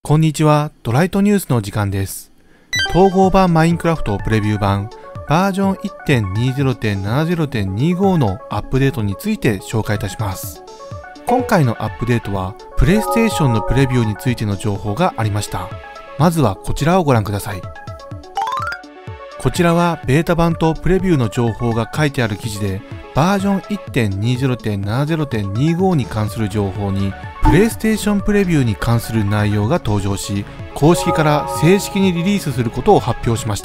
こんにちは、ドライトニュースの時間です。統合版マインクラフトプレビュー版バージョン 1.20.70.25 のアップデートについて紹介いたします。今回のアップデートはプレイステーションのプレビューについての情報がありました。まずはこちらをご覧ください。こちらはベータ版とプレビューの情報が書いてある記事で、バージョン 1.20.70.25 に関する情報にプレイステーションプレビューに関する内容が登場し、公式から正式にリリースすることを発表しました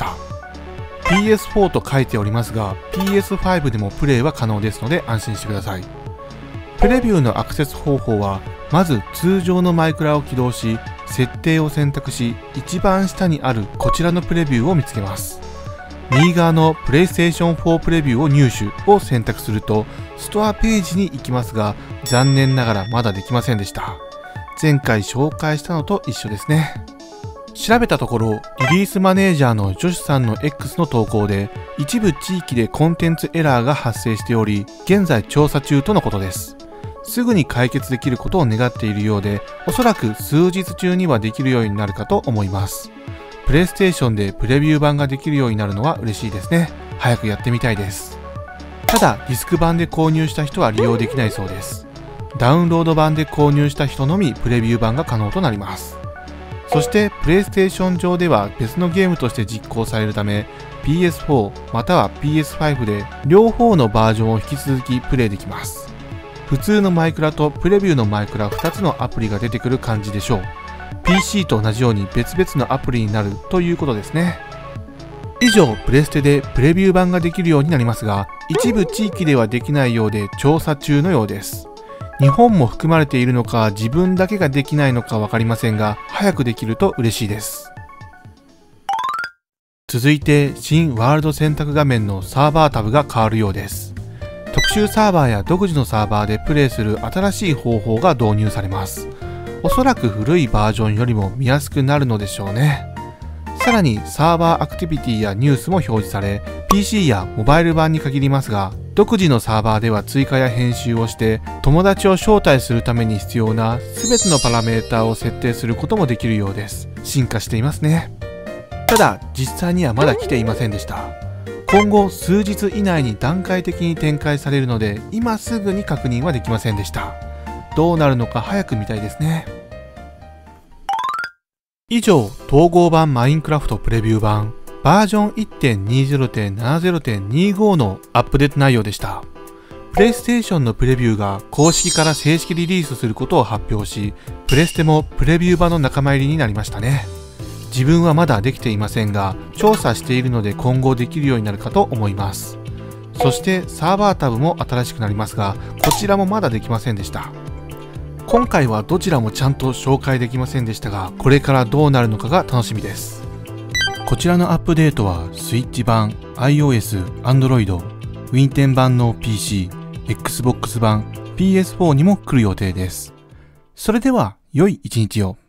。PS4 と書いておりますが、PS5 でもプレイは可能ですので安心してください。プレビューのアクセス方法は、まず通常のマイクラを起動し、設定を選択し、一番下にあるこちらのプレビューを見つけます。右側のプレイステーション4プレビューを入手を選択すると、ストアページに行きますが、残念ながらまだできませんでした。前回紹介したのと一緒ですね。調べたところ、リリースマネージャーのジョシュさんの X の投稿で、一部地域でコンテンツエラーが発生しており、現在調査中とのことです。すぐに解決できることを願っているようで、おそらく数日中にはできるようになるかと思います。プレイステーションでプレビュー版ができるようになるのは嬉しいですね。早くやってみたいです。ただ、ディスク版で購入した人は利用できないそうです。ダウンロード版で購入した人のみプレビュー版が可能となります。そして、プレイステーション上では別のゲームとして実行されるため、PS4 または PS5 で両方のバージョンを引き続きプレイできます。普通のマイクラとプレビューのマイクラ2つのアプリが出てくる感じでしょう。PC と同じように別々のアプリになるということですね。以上、プレステでプレビュー版ができるようになりますが、一部地域ではできないようで調査中のようです。日本も含まれているのか自分だけができないのかわかりませんが、早くできると嬉しいです。続いて、新ワールド選択画面のサーバータブが変わるようです。特殊サーバーや独自のサーバーでプレイする新しい方法が導入されます。おそらく古いバージョンよりも見やすくなるのでしょうね。さらにサーバーアクティビティやニュースも表示され、PC やモバイル版に限りますが、独自のサーバーでは追加や編集をして、友達を招待するために必要な全てのパラメータを設定することもできるようです。進化していますね。ただ、実際にはまだ来ていませんでした。今後数日以内に段階的に展開されるので、今すぐに確認はできませんでした。どうなるのか早く見たいですね。以上、統合版マインクラフトプレビュー版バージョン 1.20.70.25 のアップデート内容でした。プレイステーションのプレビューが公式から正式リリースすることを発表し、プレステもプレビュー版の仲間入りになりましたね。自分はまだできていませんが、調査しているので今後できるようになるかと思います。そしてサーバータブも新しくなりますが、こちらもまだできませんでした。今回はどちらもちゃんと紹介できませんでしたが、これからどうなるのかが楽しみです。こちらのアップデートは、スイッチ版、iOS、Android、Win10 版の PC、Xbox 版、PS4 にも来る予定です。それでは、良い一日を。